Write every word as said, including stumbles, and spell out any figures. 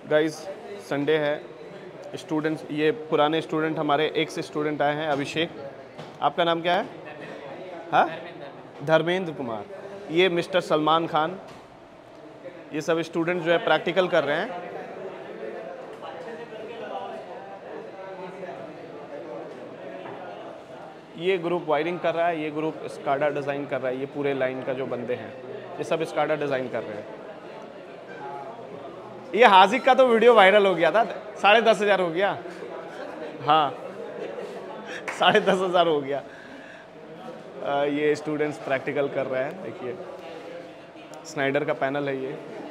Guys Sunday है, students, ये पुराने स्टूडेंट हमारे एक्स स्टूडेंट आए हैं। अभिषेक, आपका नाम क्या है? हाँ, धर्मेंद्र कुमार। ये मिस्टर सलमान खान, ये सब स्टूडेंट जो है प्रैक्टिकल कर रहे हैं। ये ग्रुप वायरिंग कर रहा है, ये ग्रुप स्काडा डिज़ाइन कर रहा है। ये पूरे लाइन का जो बंदे हैं ये सब स्काडा डिज़ाइन कर रहे हैं। ये हाजिक का तो वीडियो वायरल हो गया था, साढ़े दस हज़ार हो गया। हाँ, साढ़े दस हज़ार हो गया। आ, ये स्टूडेंट्स प्रैक्टिकल कर रहे हैं। देखिए स्नाइडर का पैनल है ये।